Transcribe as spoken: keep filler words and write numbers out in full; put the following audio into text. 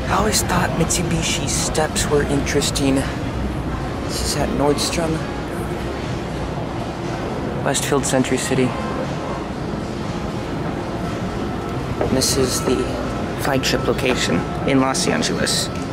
I always thought Mitsubishi steps were interesting. This is at Nordstrom, Westfield, Century City. And this is the flagship location in Los Angeles.